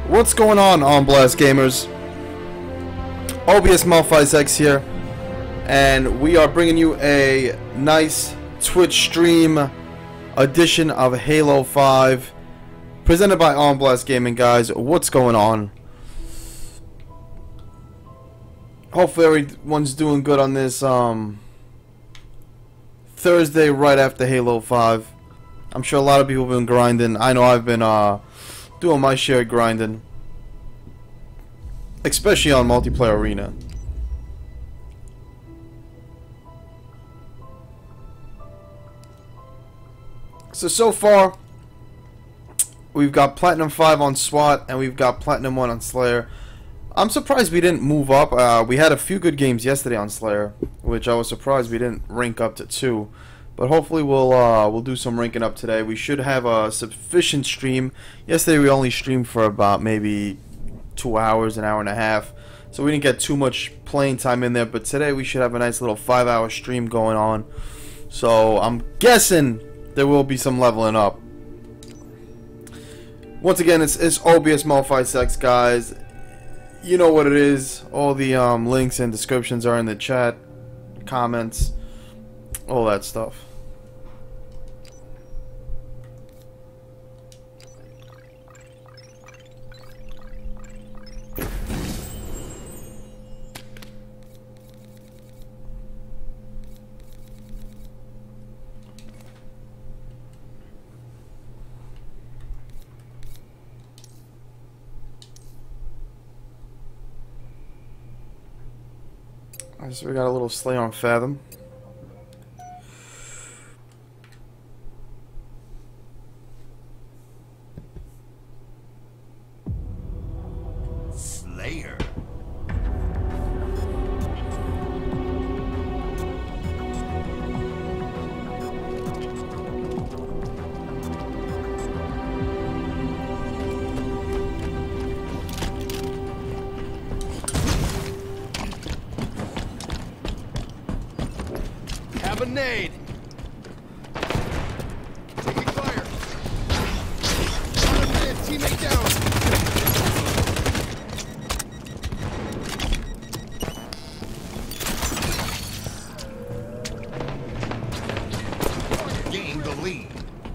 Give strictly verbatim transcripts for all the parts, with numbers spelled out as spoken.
What's going on, On Blast gamers? O B S Melfice X here, and we are bringing you a nice Twitch stream edition of Halo five, presented by On Blast Gaming. Guys, what's going on? Hopefully everyone's doing good on this um, Thursday right after Halo five. I'm sure a lot of people have been grinding. I know I've been uh, doing my share of grinding, especially on multiplayer arena. So so far we've got Platinum five on SWAT and we've got Platinum one on Slayer. I'm surprised we didn't move up. Uh, we had a few good games yesterday on Slayer, which I was surprised we didn't rank up to two. But hopefully we'll uh, we'll do some ranking up today. We should have a sufficient stream. Yesterday we only streamed for about maybe two hours, an hour and a half, so we didn't get too much playing time in there. But today we should have a nice little five-hour stream going on. So I'm guessing there will be some leveling up. Once again, it's, it's O B S Melfice X, guys. You know what it is. All the um, links and descriptions are in the chat, comments, all that stuff. So we got a little Slay on Fathom. Slayer. Have a nade. Taking fire. Teammate down. Gain the lead.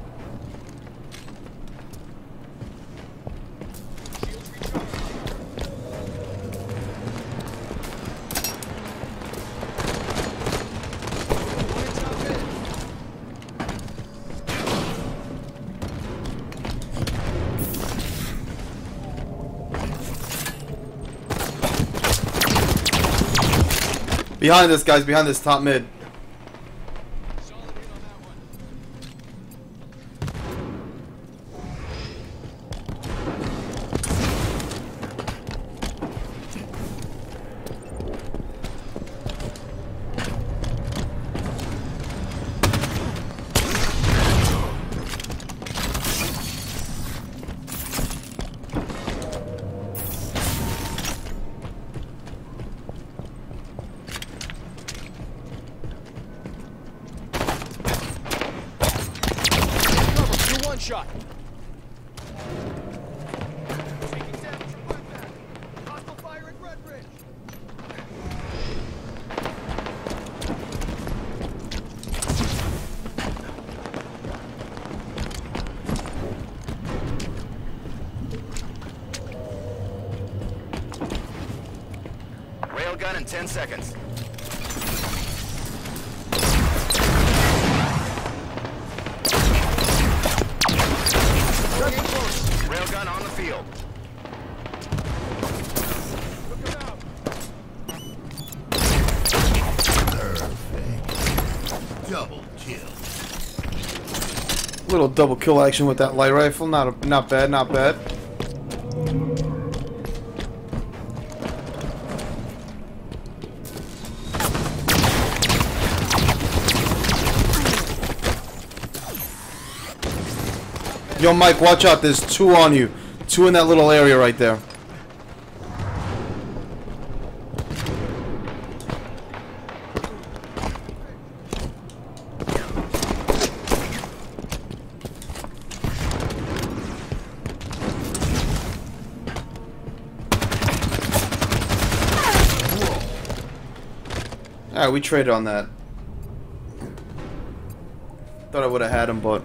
Behind this, guys, behind this top mid. Shot. Taking damage from Blackback. Hostile fire at Red Ridge. Railgun in ten seconds. Railgun on the field. Look out. Perfect. Double kill. Little double kill action with that light rifle. Not a, not bad, not bad. Yo, Mike, watch out. There's two on you. Two in that little area right there. Alright, we traded on that. Thought I would have had him, but...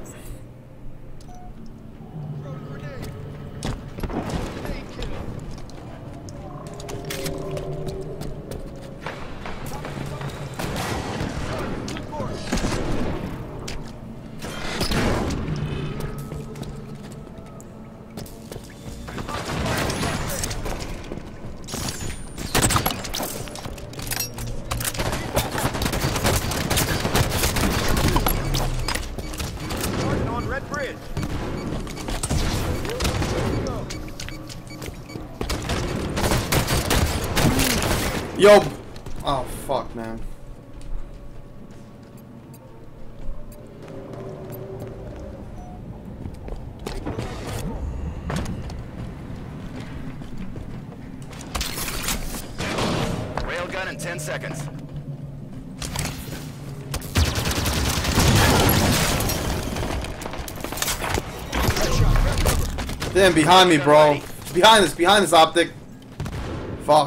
Yo! Oh, fuck, man. Railgun in ten seconds. Damn, behind me, bro. Behind this, behind this optic. Fuck.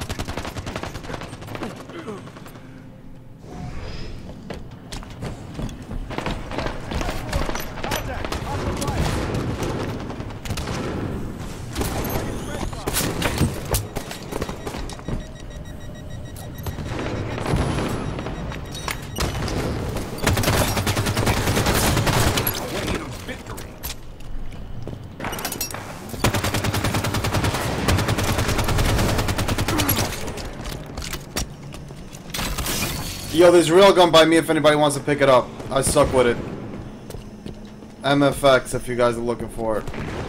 Yo, there's a railgun by me if anybody wants to pick it up. I suck with it. M F X if you guys are looking for it.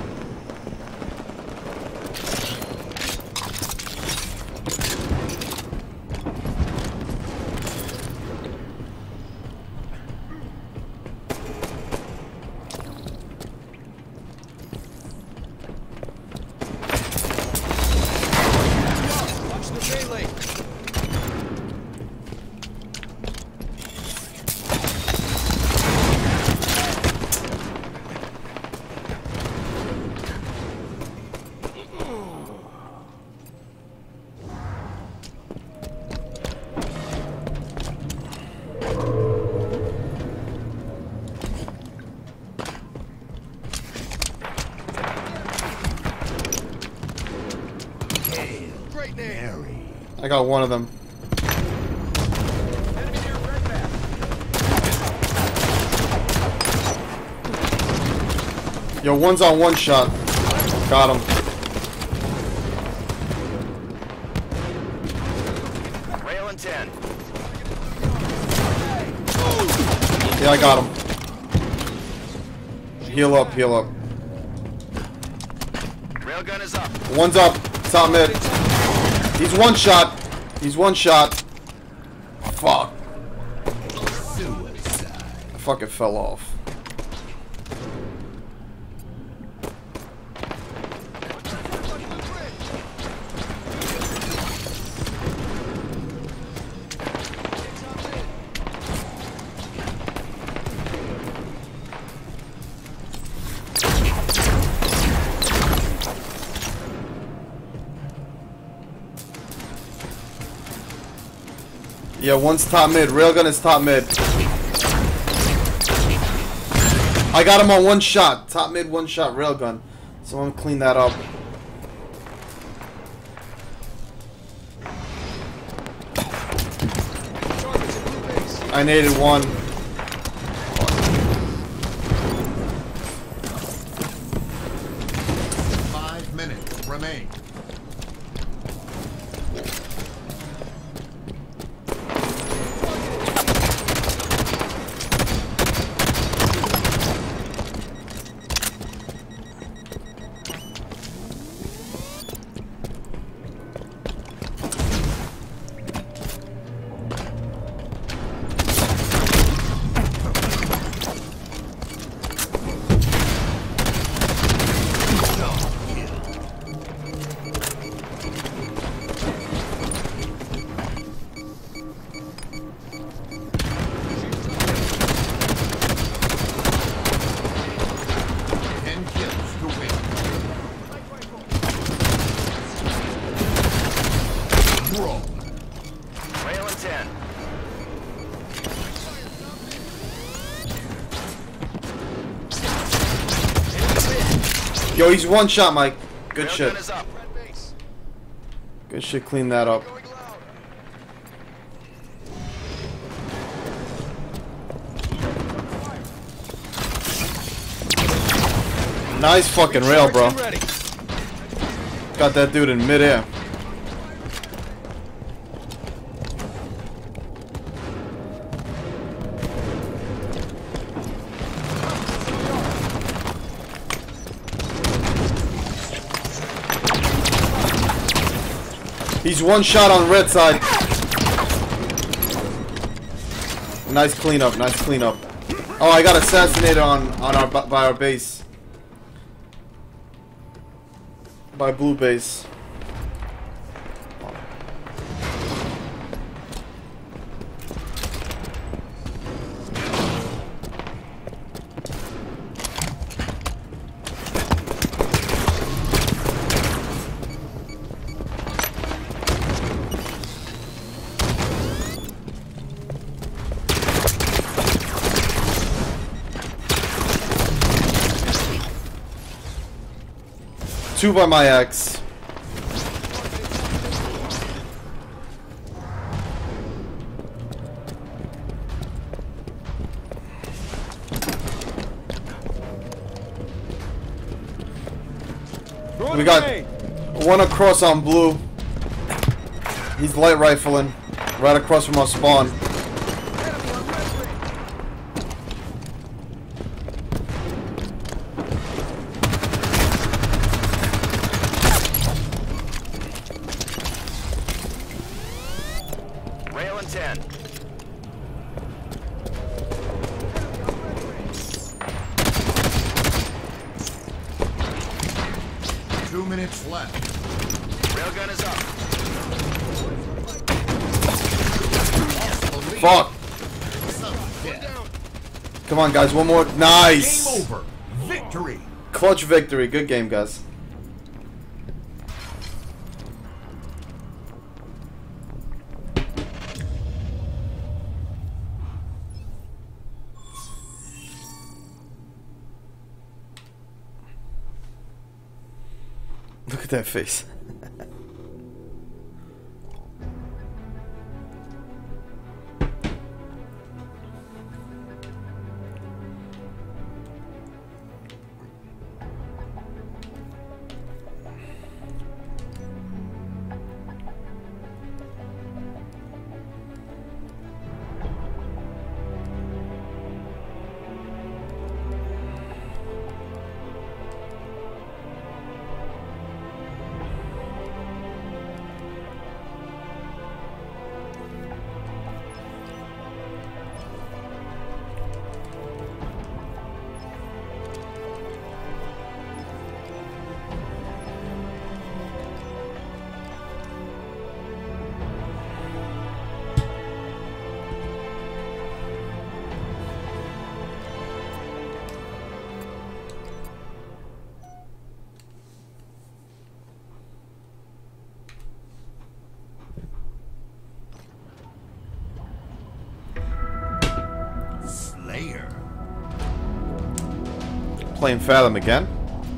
Watch the melee. Great name. I got one of them. Enemy near red map. Yo, one's on one shot. Got him. Rail in ten. Yeah, I got him. Heal up, heal up. Railgun is up. One's up. Top mid. He's one shot. He's one shot. Fuck. I fucking fell off. Yeah, one's top mid. Railgun is top mid. I got him on one shot. Top mid, one shot. Railgun. Someone clean that up. I naded one. Five minutes remain. Yo, he's one shot, Mike. Good Rail shit. gun is up. Red base. Good shit, clean that up. Going loud. Nice fucking rail, bro. Ready. Got that dude in midair. He's one shot on red side. Nice cleanup, nice cleanup. Oh, I got assassinated on on our by our base. By blue base. Two by my ex. We got one across on blue. He's light rifling right across from our spawn. Rail in ten. Two minutes left. Railgun is up. Fuck. Son of a bitch. Come on, guys. One more. Nice. Game over. Victory. Clutch victory. Good game, guys. Look at that face. Slayer. Playing Fathom again.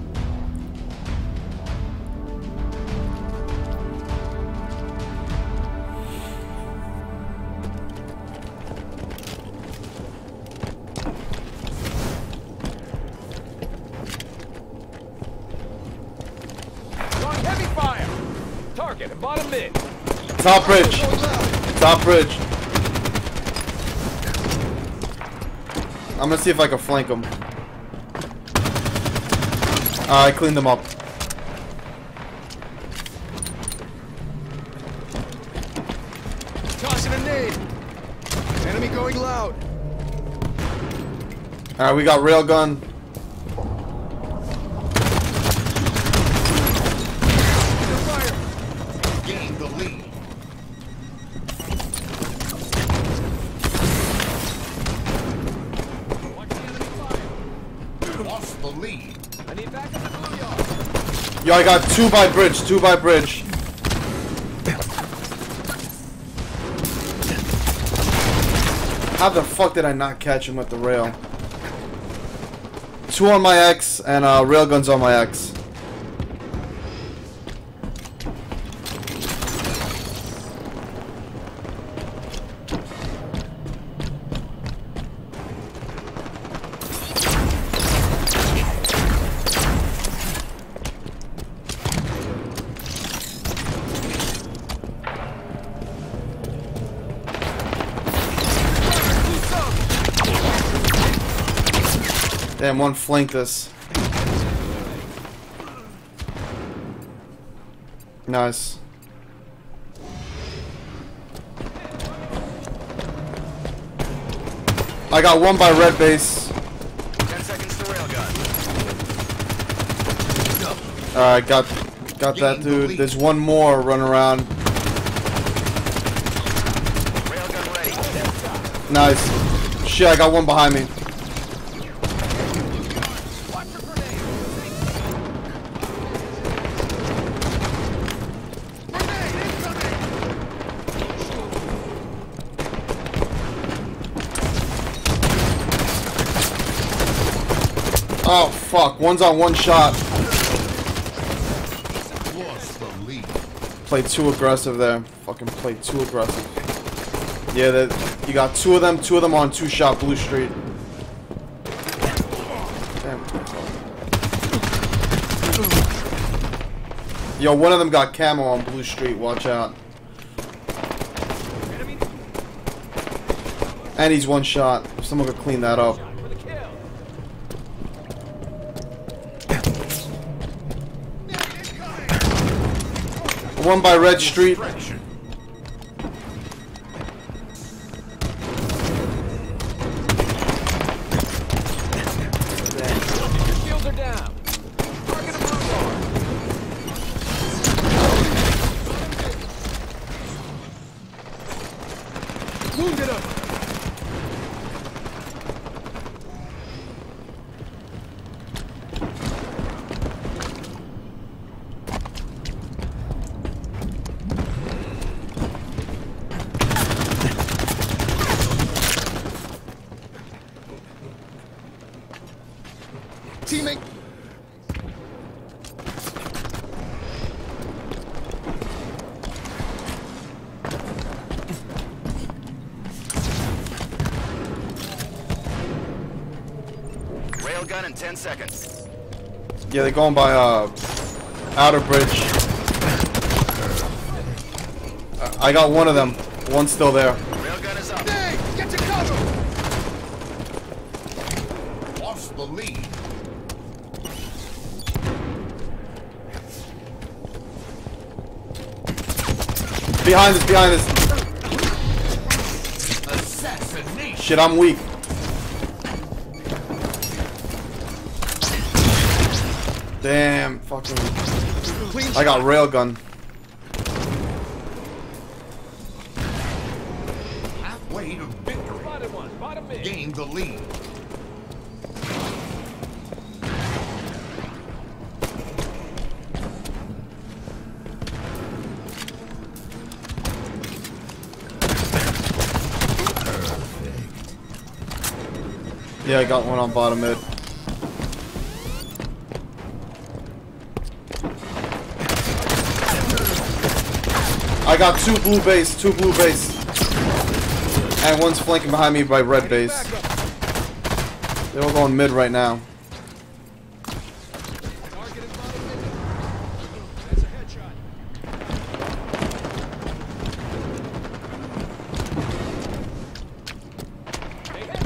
Going heavy fire. Target and bottom mid. Top bridge. Top bridge. I'm gonna see if I can flank him. Uh, I cleaned them up. Tossing a nade. Enemy going loud. Alright, we got railgun. Fire. Gain the lead. Watch the enemy fire. Lost the lead. I need backup in the blue yard. Yo, I got two by bridge, two by bridge. How the fuck did I not catch him with the rail? two on my X and uh, railguns on my X. Damn, one flanked us. Nice. I got one by red base. Ten seconds to railgun. Alright, got got that dude. There's one more running around. Railgun ready. Nice. Shit, I got one behind me. Oh fuck, one's on one shot. Lost the lead. Played too aggressive there. Fucking played too aggressive. Yeah, that you got two of them, two of them on two shot Blue Street. Damn. Yo, one of them got camo on Blue Street, watch out. And he's one shot. Someone could clean that up. One by Red Street. Shields are down. Target a blue bar. Wounded him. Teammate. Railgun in ten seconds. Yeah, they're going by uh outer bridge. Uh, I got one of them. One's still there. Railgun is up. Hey, get to cover. Lost the lead. Behind us, behind us. Assassination. Shit, I'm weak. Damn, fucking. I got railgun. Halfway to victory. Spotted one. Bottom mid. Gained the lead. Yeah, I got one on bottom mid. I got two blue base, two blue base. And one's flanking behind me by red base. They're all going mid right now. Target in bottom mid. That's a headshot. Hey, hey.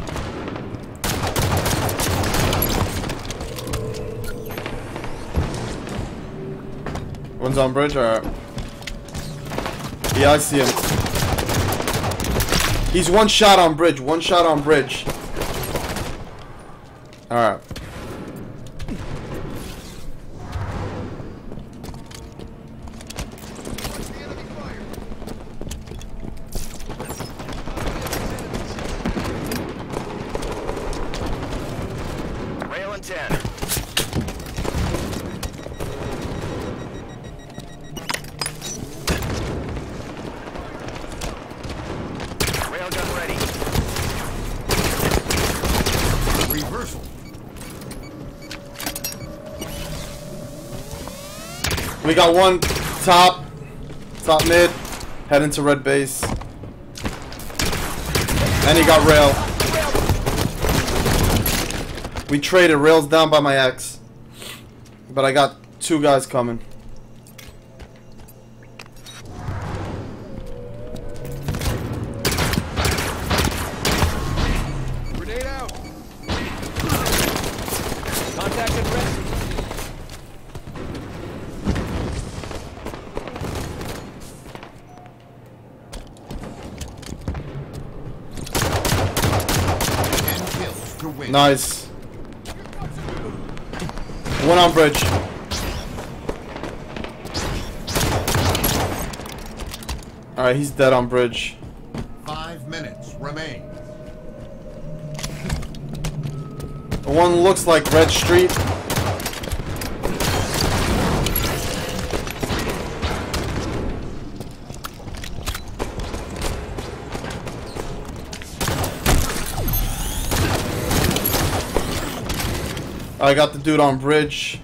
One's on bridge, alright. Yeah, I see him. He's one shot on bridge, one shot on bridge. Alright. Rail in ten. Railgun ready. Reversal. We got one top, top mid, head into red base. And he got rail. We traded. Rail's down by my ex. But I got two guys coming. Grenade out. Contact at rest. ten kills to win. Nice. One on bridge. Alright, he's dead on bridge. Five minutes remain. One looks like Red Street. I got the dude on bridge.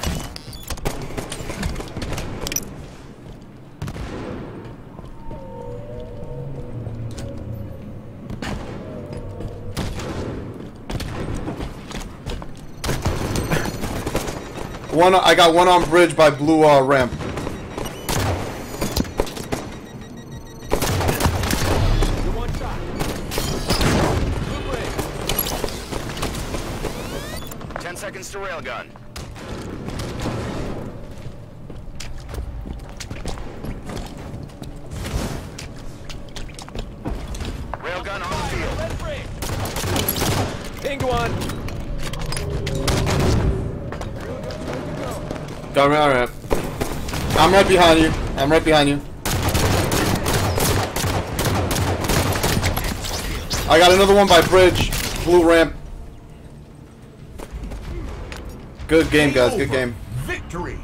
One, I got one on bridge by blue uh, ramp. You're one shot. Blue ring. Ten seconds to railgun. Railgun on the field. Red ring. Pinged one. Got me on ramp. I'm right behind you. I'm right behind you. I got another one by bridge. Blue ramp. Good game, guys. Good game. Victory.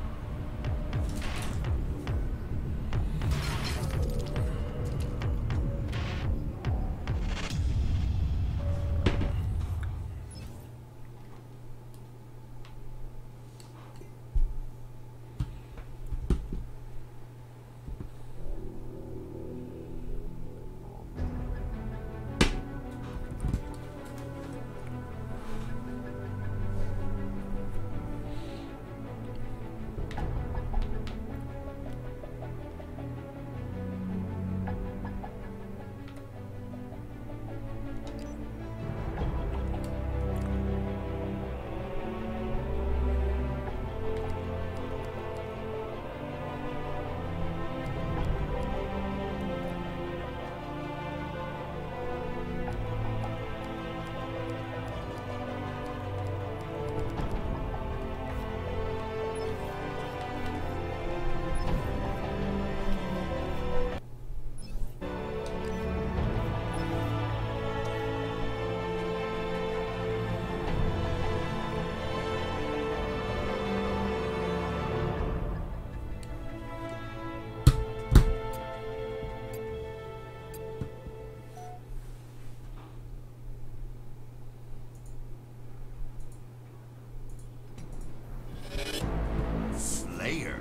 Slayer.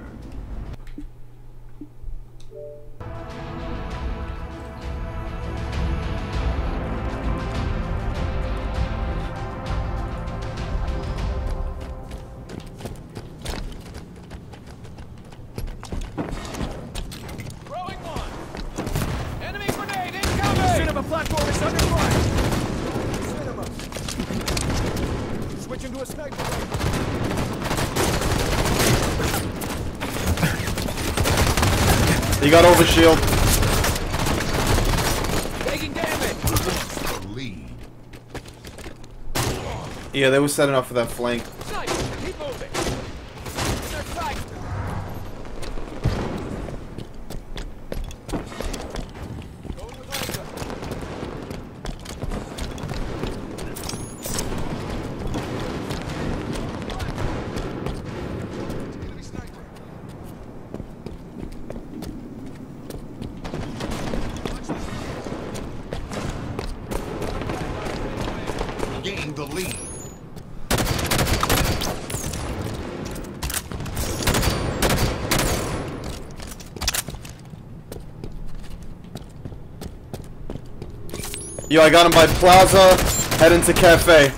Throwing one. Enemy grenade incoming. Cinema platform is under fire. Cinema. Switching to a sniper. He got over shield. Taking damage. The lead. Yeah, they were setting up for that flank. Sniper. Keep moving. In their sight. Going with laser. Enemy sniper. Gained the lead. Yo, I got him by Plaza, heading to Cafe.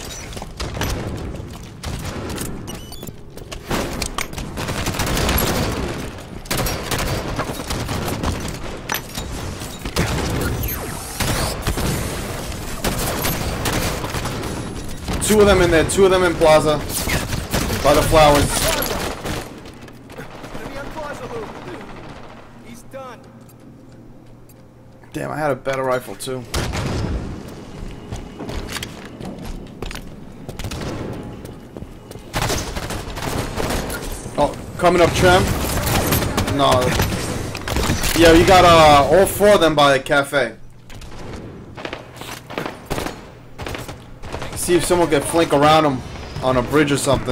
Two of them in there, two of them in Plaza. By the flowers. Enemy on Plaza Loop. He's done. Damn, I had a better rifle too. Oh, coming up tram? No. Yeah, you got uh, all four of them by the cafe. See if someone can flank around them on a bridge or something.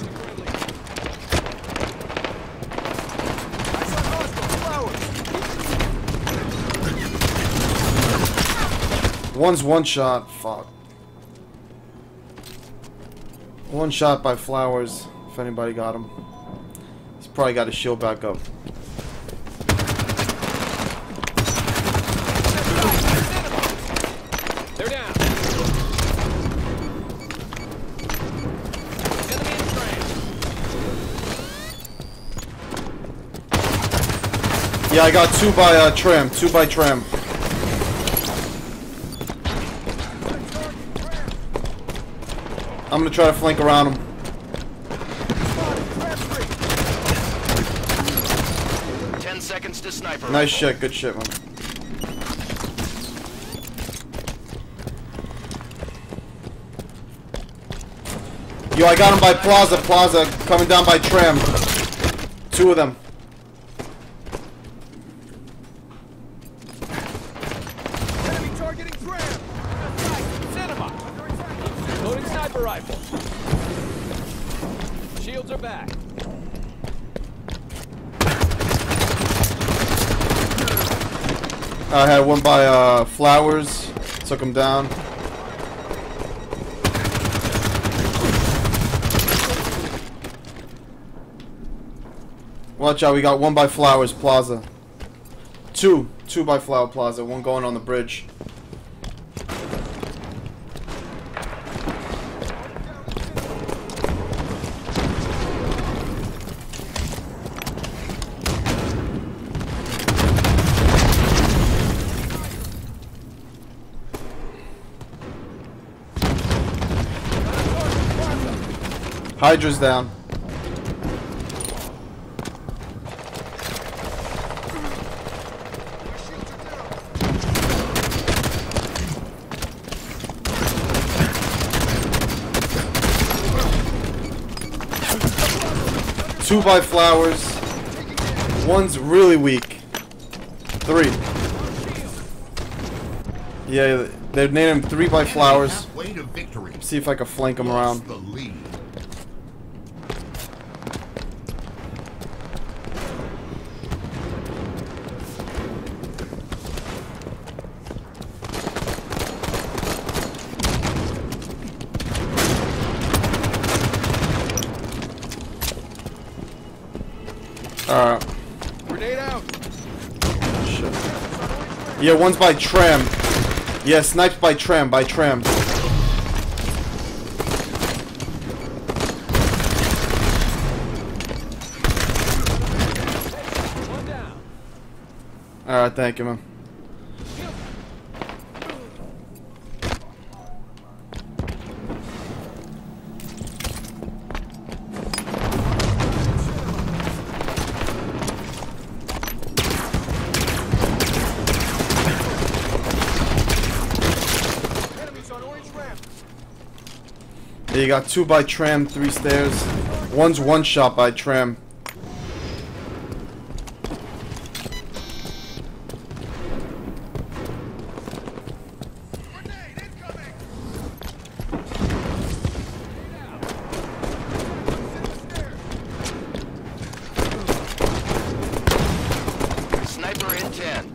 One's one shot. Fuck. One shot by flowers. If anybody got him, he's probably got his shield back up. They're down. Enemy in train. Yeah, I got two by uh, tram. Two by tram. I'm gonna try to flank around him. Ten seconds to sniper. Nice shit, good shit, man. Yo, I got him by Plaza, Plaza, coming down by tram. Two of them. Enemy targeting tram. Cinema. Loading sniper rifle. Shields are back. I had one by uh, flowers, took him down. Watch out, we got one by flowers, Plaza. Two, two by flower plaza, one going on the bridge. Hydra's down. Two by flowers. One's really weak. Three. Yeah, they've named him three by flowers. Halfway to victory. See if I can flank him around. The lead. Alright. Grenade out. Shit. Yeah, one's by tram. Yeah, sniped by tram, by tram. One down. Alright, thank you, man. Enemies on orange ramp. Yeah, you got two by tram, three stairs. One's one shot by tram. Grenade incoming. Sniper in ten.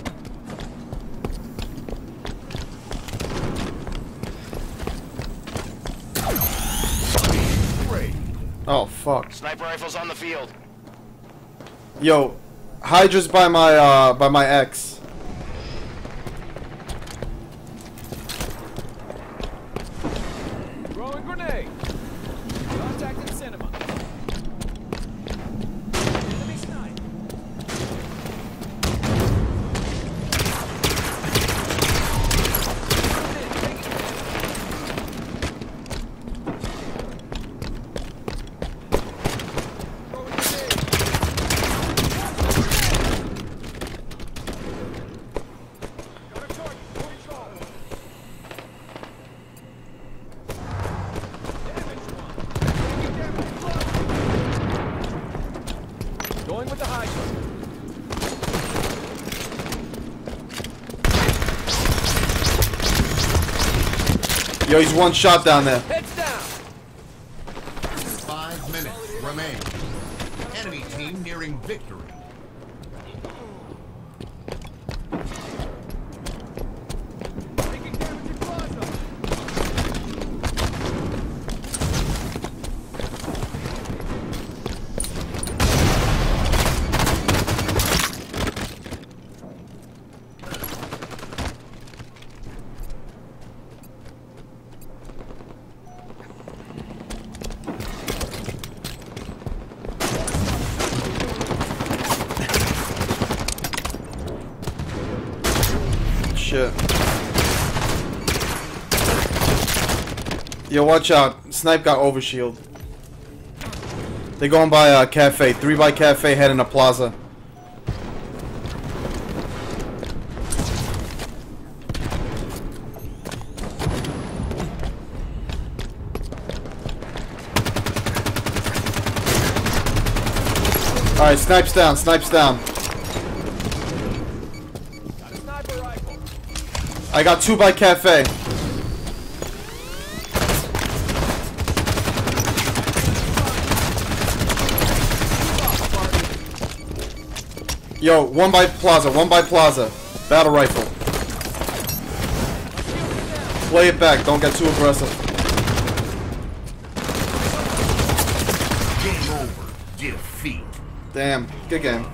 Great. Oh, fuck. Sniper rifles on the field. Yo, Hydra's by my, uh, by my ex. Going with the high ground. Yo, he's one shot down there. Heads down. Five minutes remain. Enemy team nearing victory. Taking damage in plaza. Shit. Yo, watch out. Snipe got overshield. They going by a uh, cafe. Three by cafe heading to plaza. Alright, snipes down, snipes down. Got a sniper rifle. I got two by cafe. Yo, one by plaza, one by plaza. Battle rifle. Play it back, don't get too aggressive. Game over. Defeat. Damn, good game.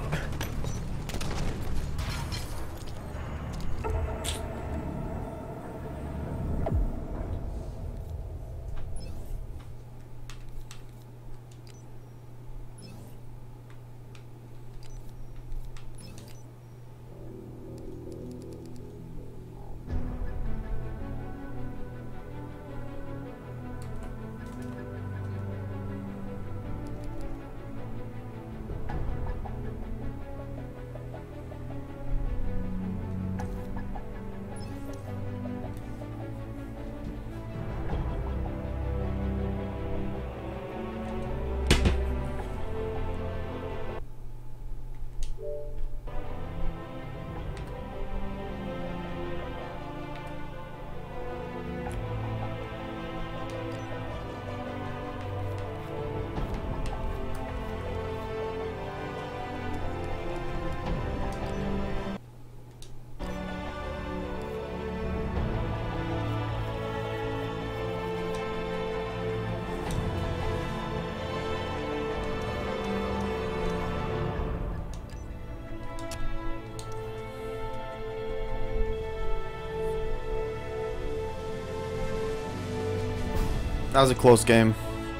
That was a close game.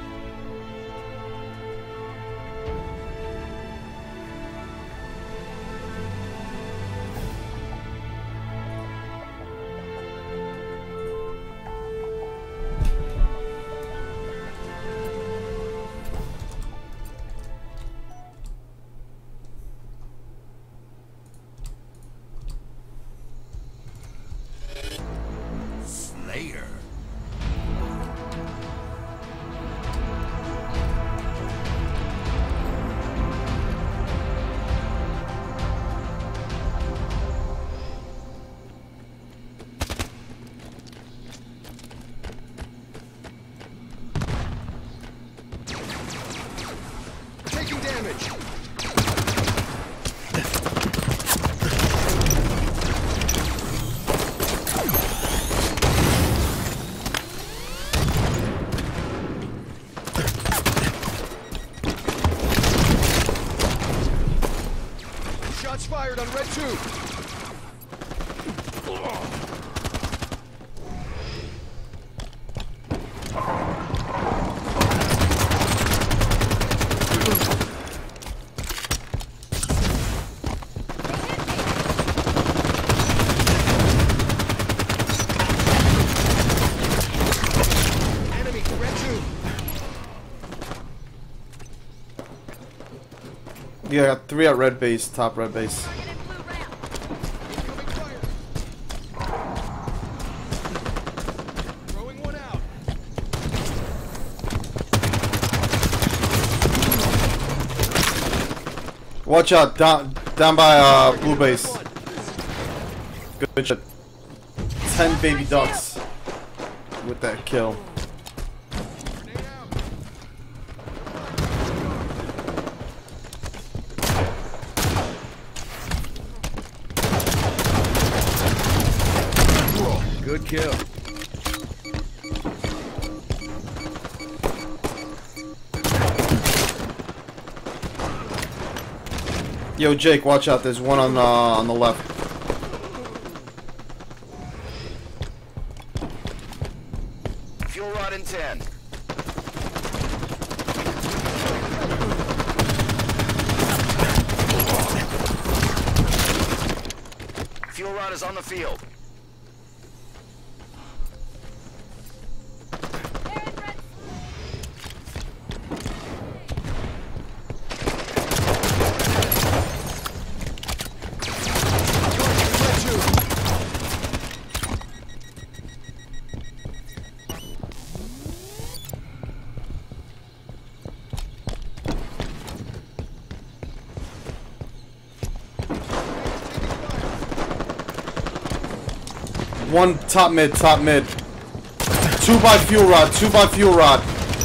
Slayer. Taking damage. Shots fired on red two. Enemy red two. Yeah, I got three at red base, top red base. Incoming fire. Throwing one out. Watch out, down, down by uh, blue base. Good, good shit. Ten baby ducks with that kill. Good kill. Yo, Jake, watch out. There's one on uh, on the left. Fuel rod in ten. Fuel rod is on the field. One top mid, top mid. Two by fuel rod, two by fuel rod.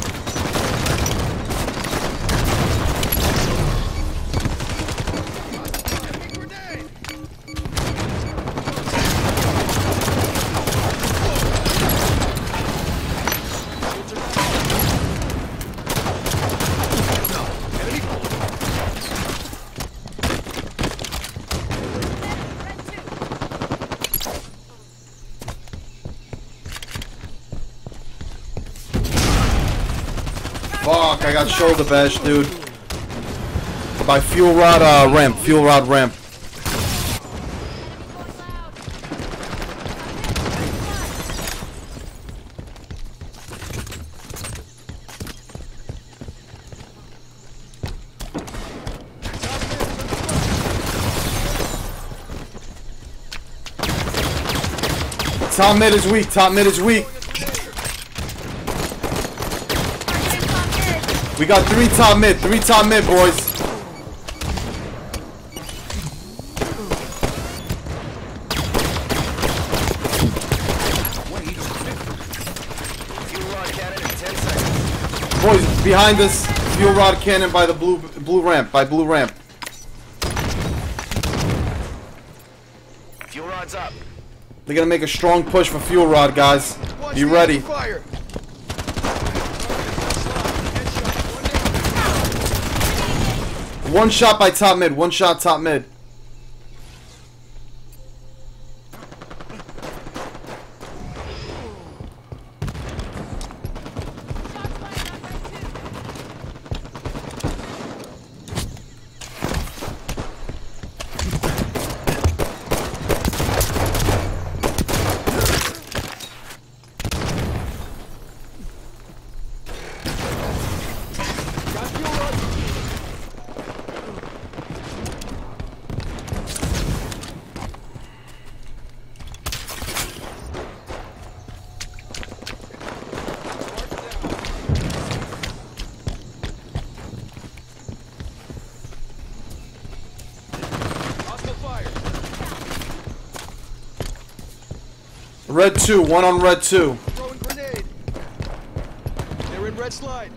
Fuck, I got shoulder bash, dude. By fuel rod uh, ramp, fuel rod ramp. Top mid is weak, top mid is weak. We got three top mid, three top mid, boys. Fuel rod cannon in ten seconds. Boys, behind us, fuel rod cannon by the blue blue ramp, by blue ramp. Fuel rod's up. They're gonna make a strong push for fuel rod, guys. Be ready. Fire. One shot by top mid, one shot top mid. Red two, one on red two. Throwing grenade. They're in red slide.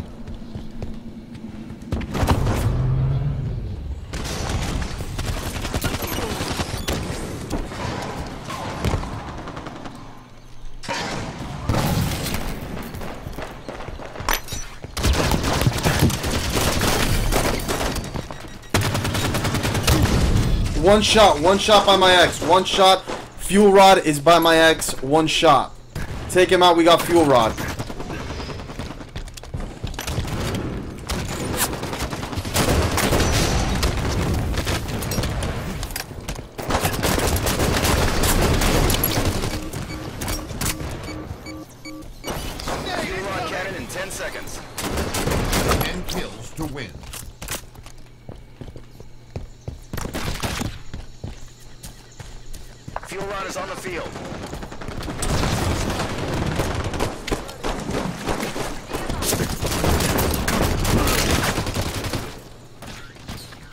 One shot, one shot by my ex, one shot. Fuel rod is by my ex, one shot. Take him out, we got fuel rod. Fuel rod cannon in ten seconds. ten kills to win. Fuel rod is on the field.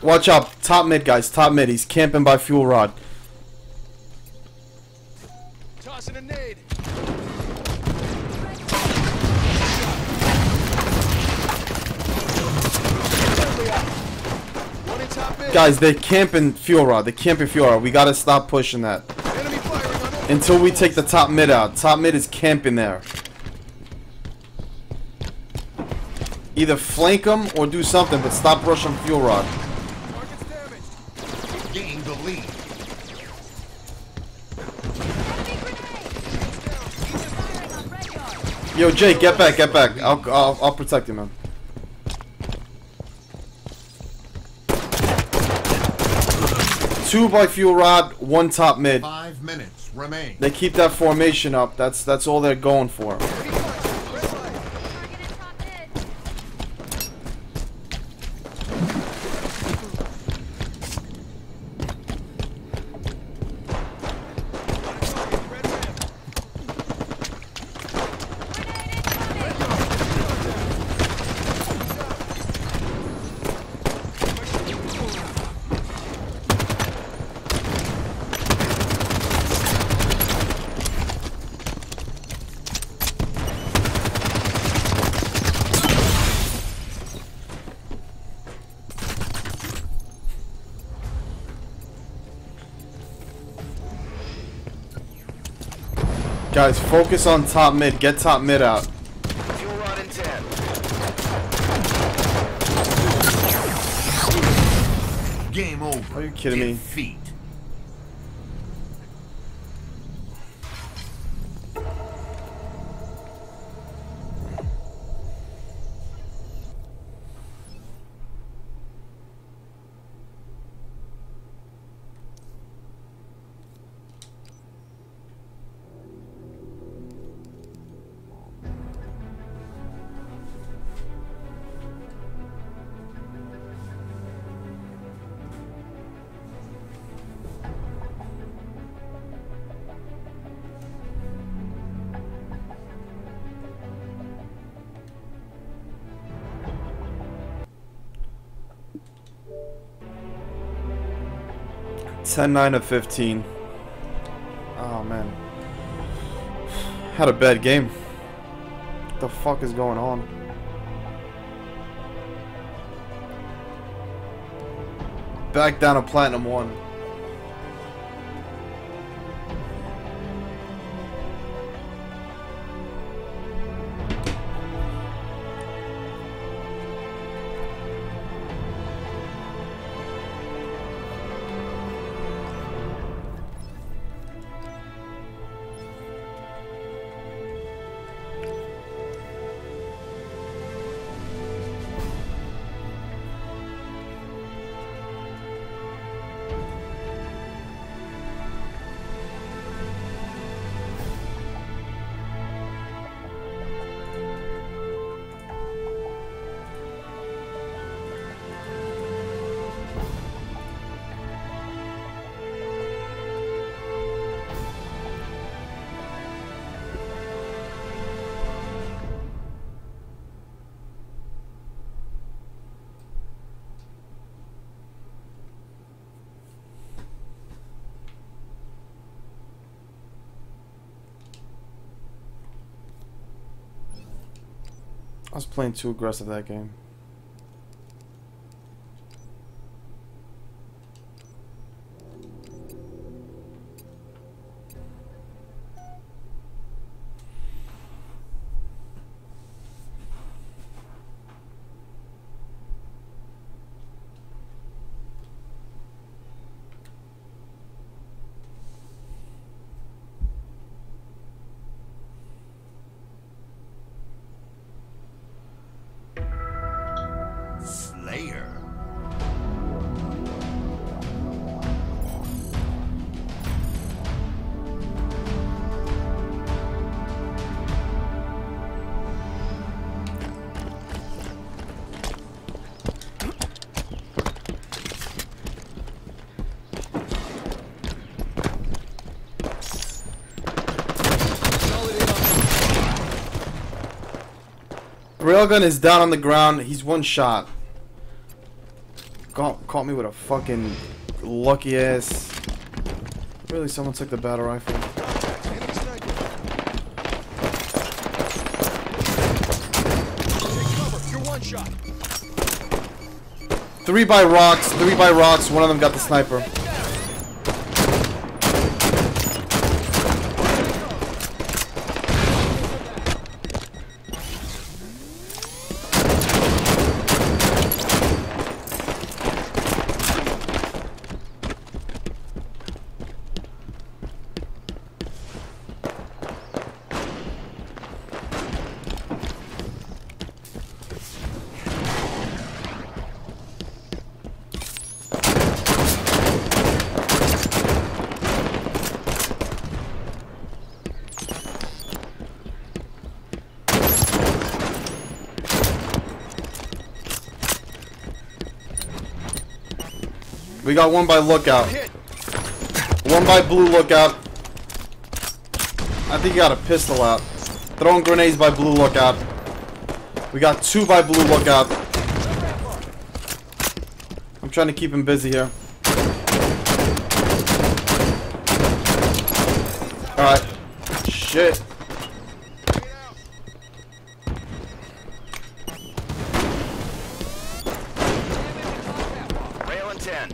Watch out. Top mid, guys. Top mid. He's camping by fuel rod. Tossing a nade. One in top mid. Guys, they're camping fuel rod. They're camping fuel rod. We gotta stop pushing that. Enemy firing on all Until we take the top mid out. Top mid is camping there. Either flank them or do something, but stop rushing fuel rod. targets damaged. Gain the lead. Yo, Jake, get back, get back. I'll, I'll, I'll protect you, man. Two by fuel rod, one top mid. Five minutes remain. They keep that formation up. That's that's all they're going for. Guys, focus on top mid. Get top mid out. Fuel rod in ten. Game over. Are you kidding me? Defeat. ten nine of fifteen. Oh, man. Had a bad game. What the fuck is going on? Back down to platinum one. I was playing too aggressive that game. Slayer. Railgun is down on the ground. He's one shot. caught, caught me with a fucking lucky ass. Really, someone took the battle rifle. Enemy sniper. Take cover. You're one shot. Three by rocks, three by rocks. One of them got the sniper. We got one by lookout. One by blue lookout. I think he got a pistol out. Throwing grenades by blue lookout. We got two by blue lookout. I'm trying to keep him busy here. Alright. Shit. Rail in ten.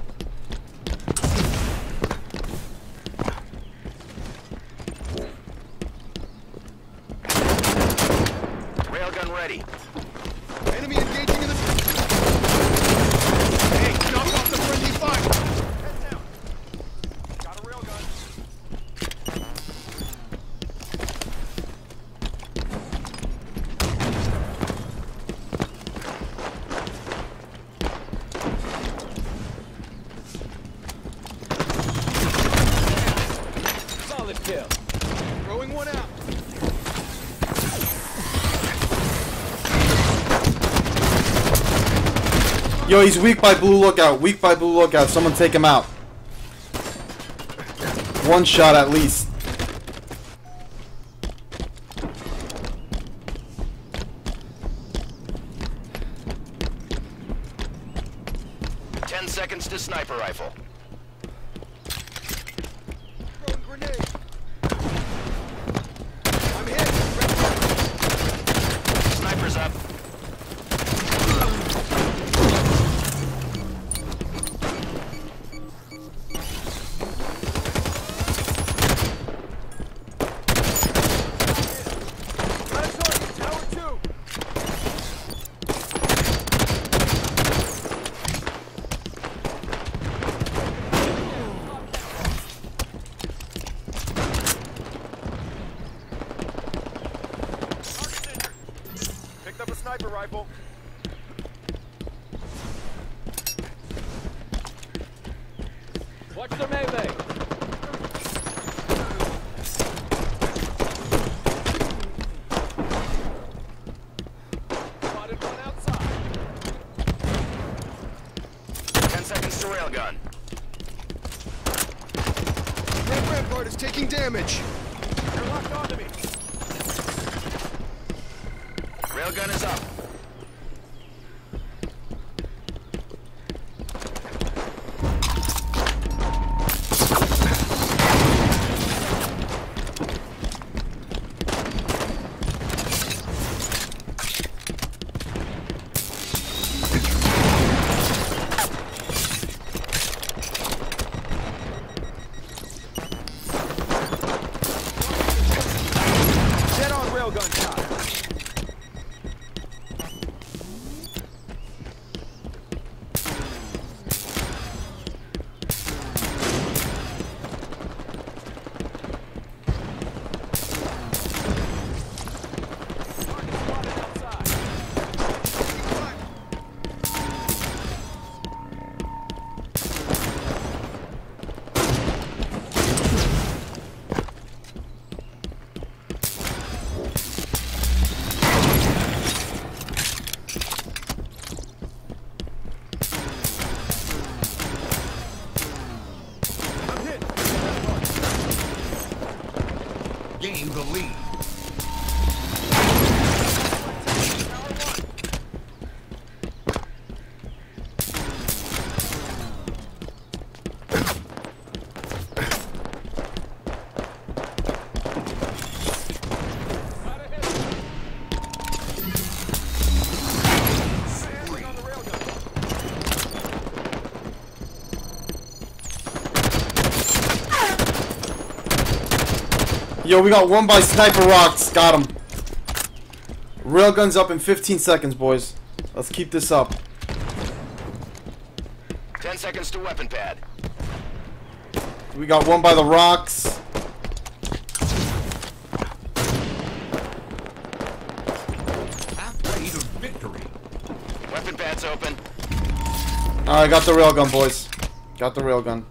Railgun ready. Enemy engaging in the... Hey, knock off the friendly fire! Head down. Got a railgun. Solid kill. Throwing one out. Yo, he's weak by blue lookout. Weak by blue lookout. Someone take him out. One shot at least. Ten seconds to sniper rifle. Throwing grenade. I'm hit. Sniper's up. Got a target. Tower two. Target's injured. Picked up a sniper rifle. Watch the melee. Spotted one outside. Ten seconds to railgun. Red Rampart is taking damage. You're locked onto me. Railgun is up. Dead on railgun shot. Target spotted outside. I'm hit. Gain the lead. Tower one. Yo, we got one by Sniper Rocks. Got him. Railgun's up in fifteen seconds, boys. Let's keep this up. ten seconds to weapon pad. We got one by the rocks. Halfway to victory. Weapon pad's open. Alright, got the railgun, boys. Got the railgun.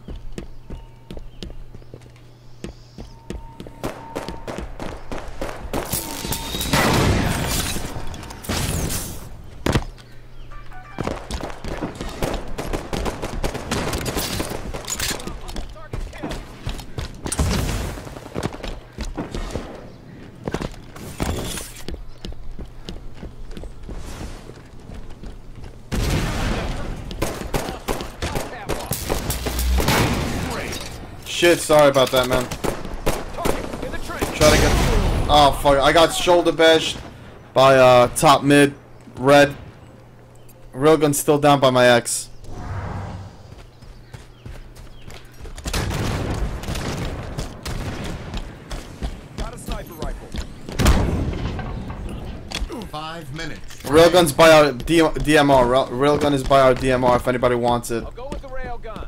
Shit, sorry about that, man. Try to get. Oh fuck! I got shoulder bashed by uh, top mid, red. Railgun's still down by my ex. Got a sniper rifle. Five minutes. Railgun's by our D M R. Rail Railgun is by our D M R if anybody wants it. I'll go with the rail gun.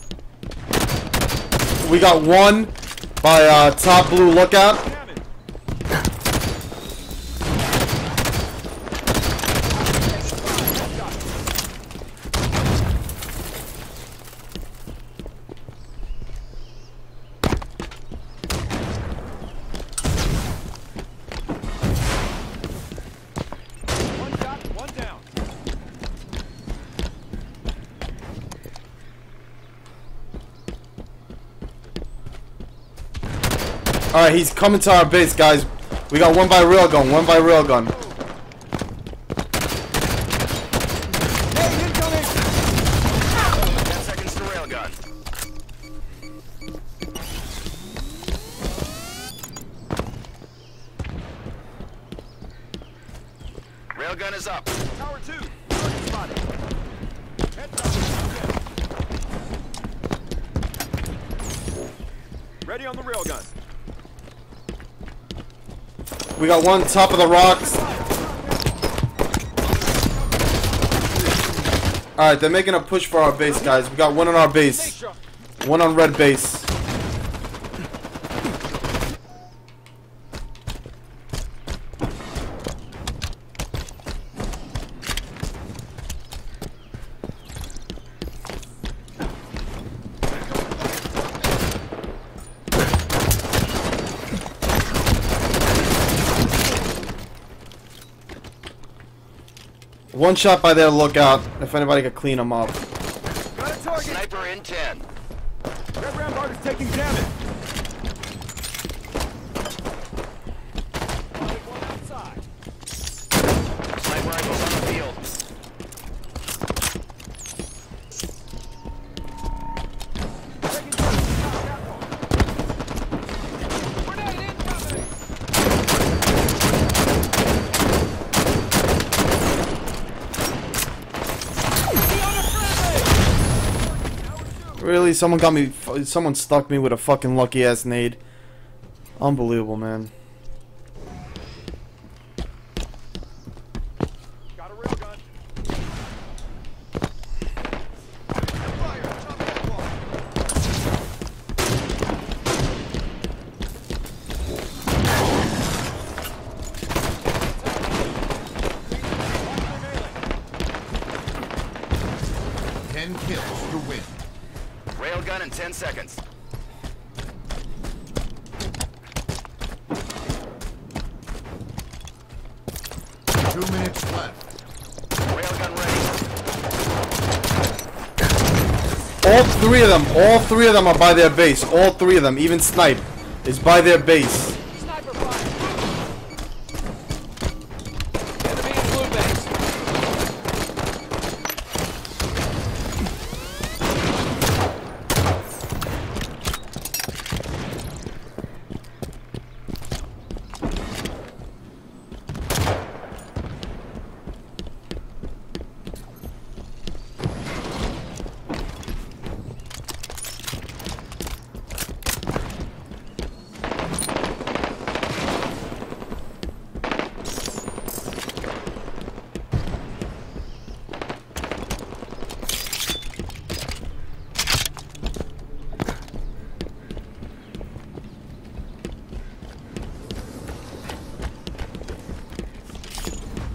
We got one by uh, top blue lookout. Damn it. One shot, one down. Alright, he's coming to our base, guys. We got one by railgun, one by railgun. Hey, incoming! ten seconds to railgun. Railgun is up. Tower two. Target spotted. Heads up. Ready on the railgun. We got one top of the rocks. Alright, they're making a push for our base, guys. We got one on our base. One on red base. One shot by their lookout, if anybody could clean them up. Got a target. Sniper in ten. Red Rampart is taking damage. One outside. Sniper rifles on the field. Taking damage. Grenade incoming. Really? Someone got me. Someone stuck me with a fucking lucky ass nade. Unbelievable, man. Got a railgun. Ten kills to win. Railgun in ten seconds. Two minutes left. Railgun ready. All three of them. All three of them are by their base. All three of them. Even Snipe is by their base. Sniper fire. Enemy in blue base.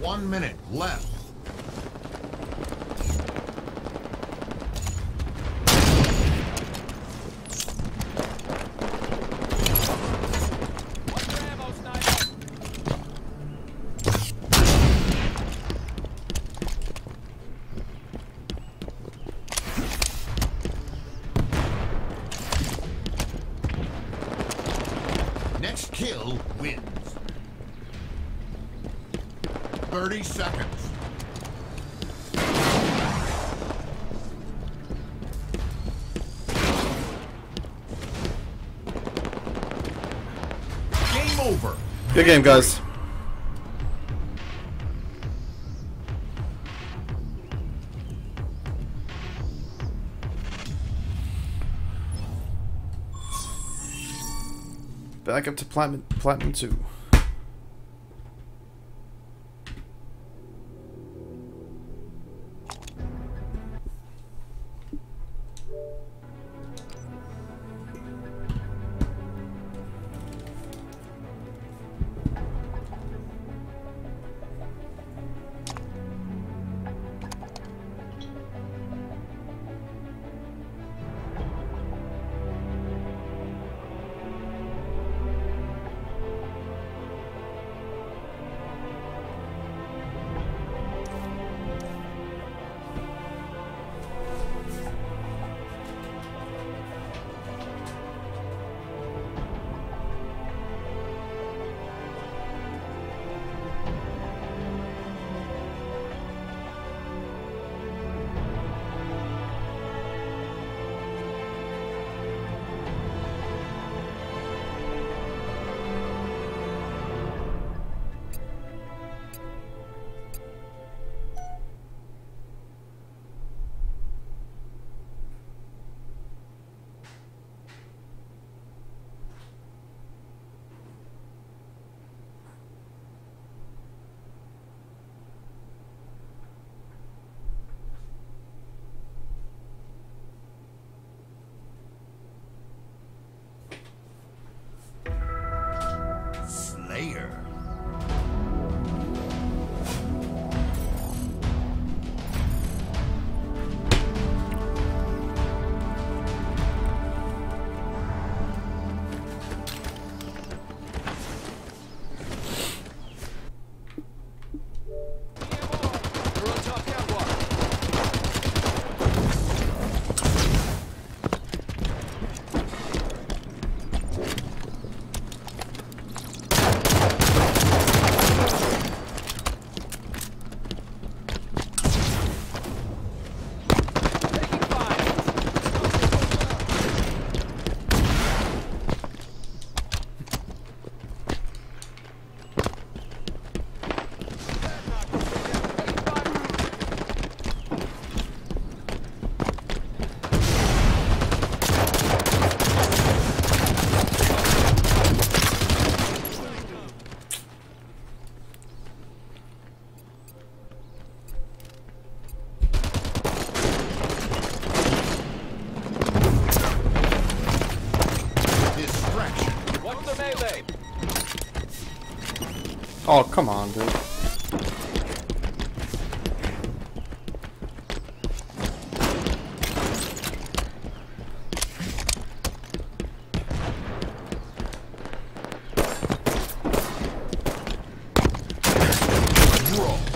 one minute left. What's your ammo, sniper? Next kill wins. thirty seconds. Game over. Good game, guys. Back up to platinum, platinum two. Slayer. You're on top catwalk. Taking fire. Distraction. What's the melee? Oh, come on, dude. Roll.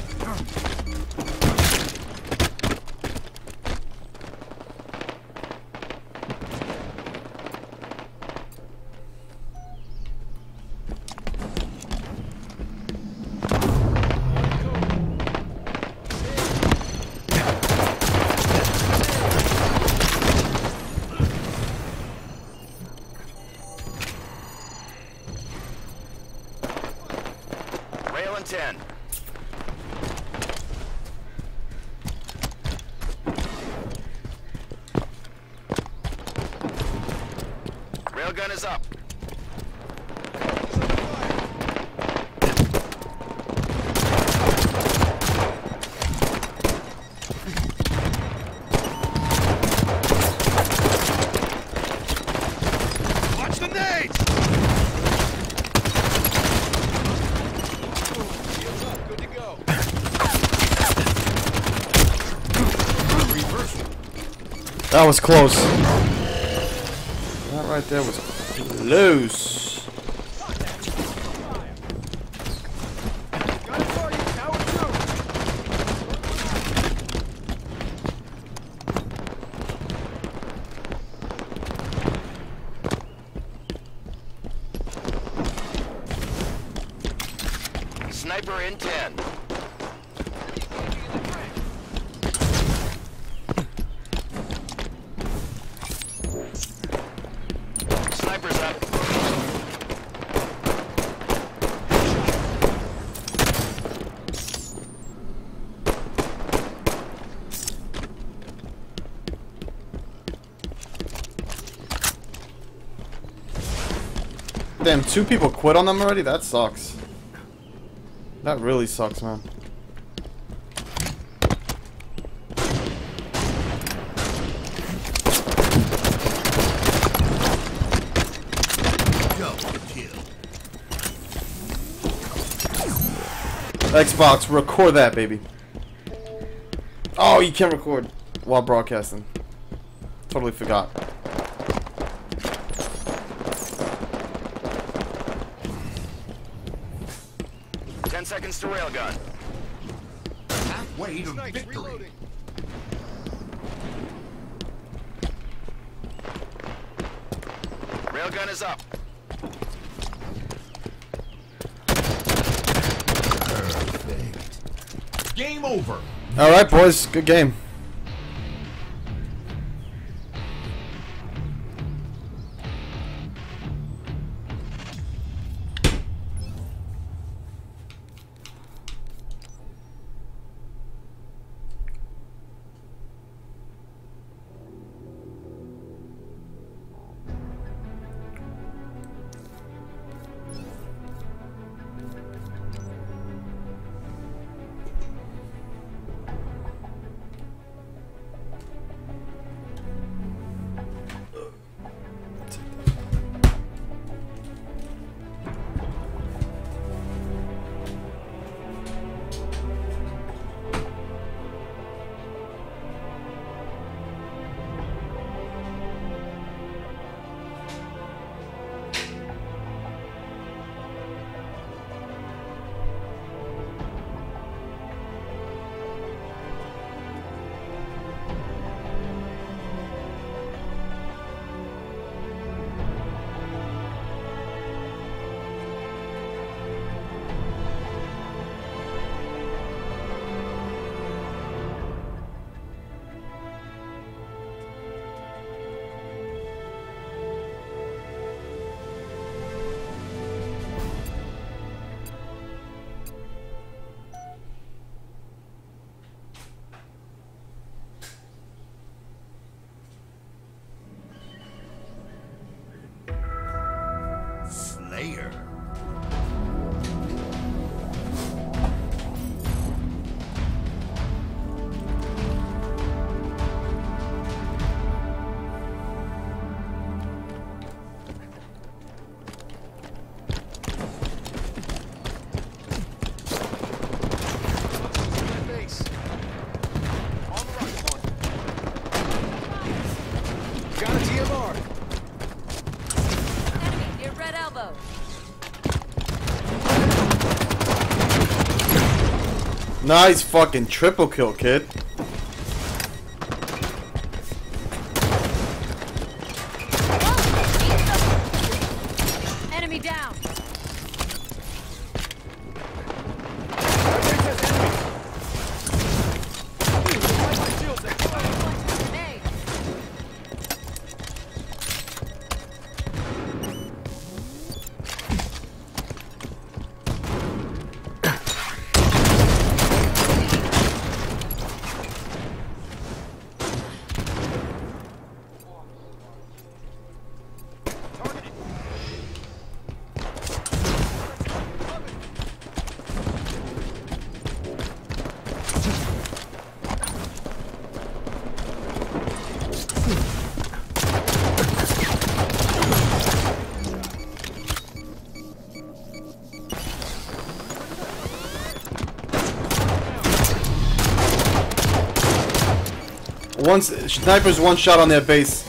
Rail in ten. Railgun is up. Watch the nades! Shields up, good to go. That was close. That right there was close. Got a target, tower two. Sniper in ten. Sniper's up. Damn, two people quit on them already? That sucks. That really sucks, man. Double kill. Xbox, record that, baby. Oh, you can't record while broadcasting. Totally forgot. Ten seconds to railgun. Halfway to Snipes victory. reloading. Railgun is up. Perfect. Game over. Alright, boys. Good game. Slayer. Base. On the right one. Got a T M R. Enemy near red elbow. Nice fucking triple kill, kid. Enemy down. Grenade. One sniper's one shot on their base.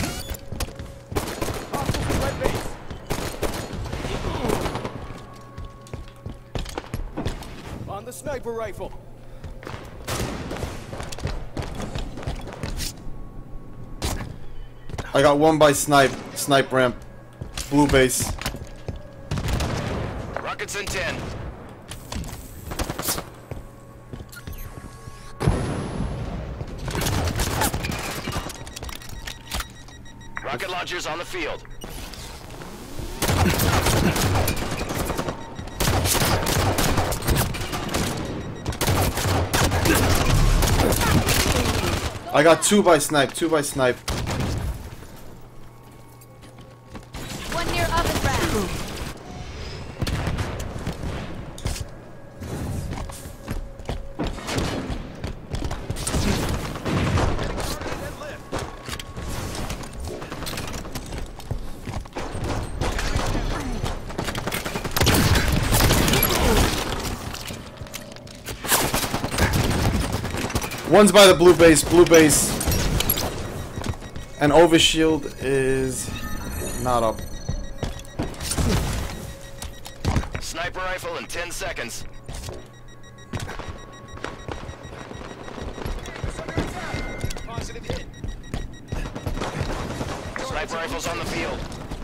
Red base. On the sniper rifle. I got one by snipe. Snipe ramp. Blue base. Rockets in ten. Rocket launchers on the field. I got two by snipe. Two by snipe. One near oven rack. One's by the blue base. Blue base. And overshield is not up. Sniper rifle in ten seconds. Positive hit. Sniper rifles on the field.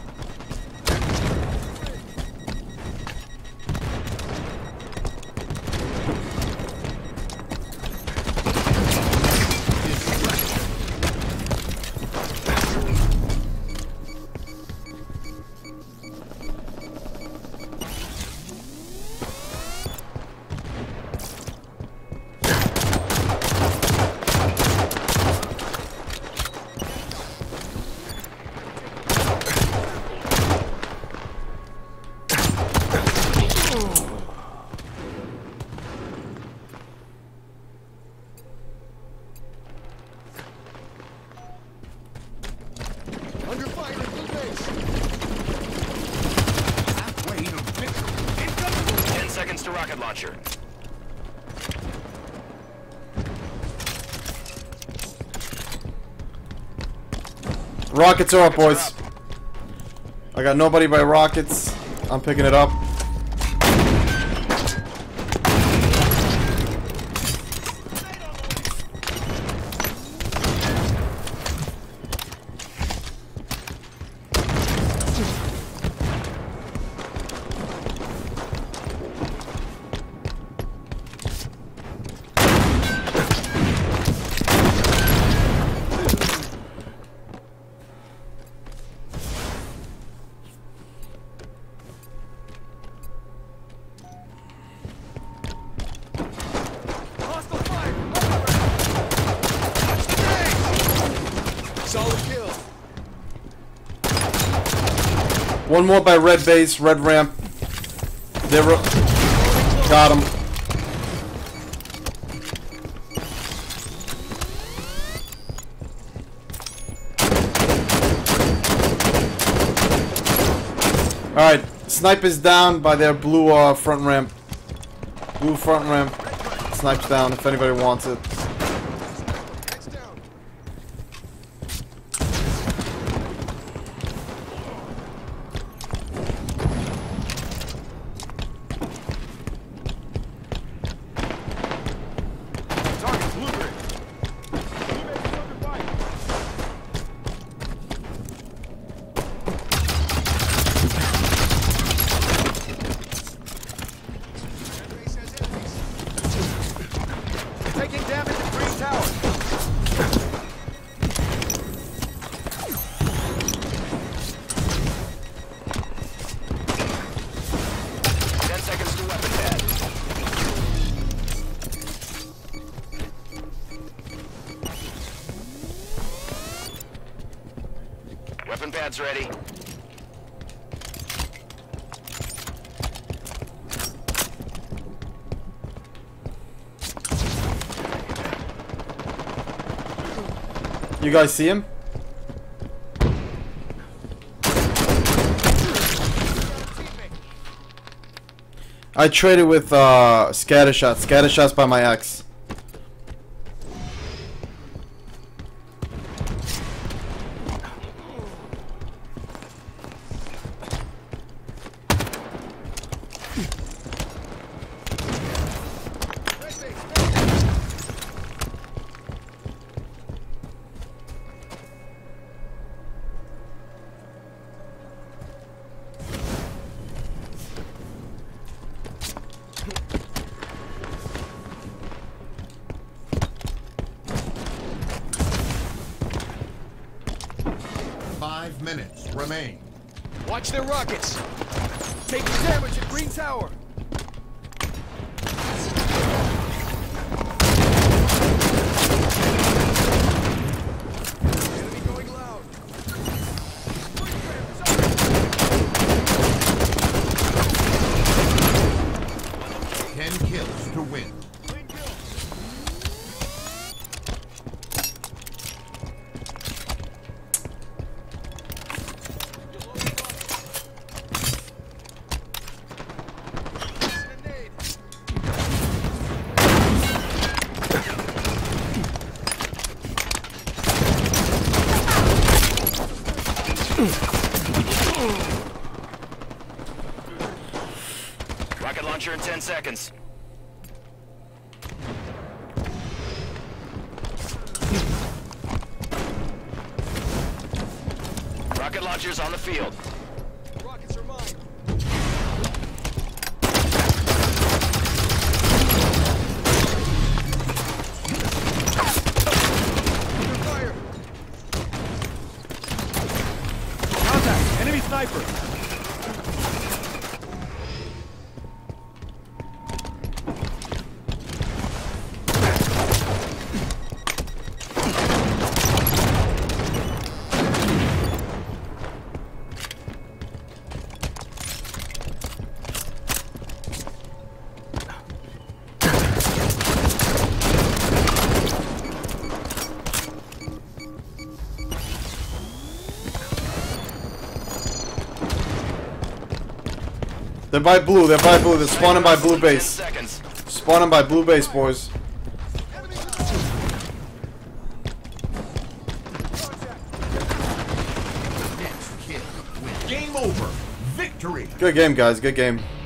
Under fire at blue base. Halfway to victory. Incoming. ten seconds to rocket launcher. Rockets are up, boys. I got nobody by rockets. I'm picking it up. Hostile fire. Solid kill. One more by red base, red ramp. They're got him. All right, sniper's down by their blue uh, front ramp. Blue front ramp. Snipe's down if anybody wants it. Next down. Target blue grid. Blue base is under fire. Taking damage at green tower. ten seconds to weapon pad. Weapon pad's ready. You guys see him? I traded with uh, scatter shots. Scatter shots by my ex. Five minutes remain. Watch their rockets. Taking damage at Green Tower. Enemy going loud. Ten kills to win. Rocket launcher in ten seconds. Rocket launchers on the field. Rockets are mine. Under fire. Contact. Enemy sniper. They're by blue, they're by blue, they're spawning by blue ten base. seconds. Spawning by blue base, boys. Next kill wins. Game over. Victory. Good game, guys, good game.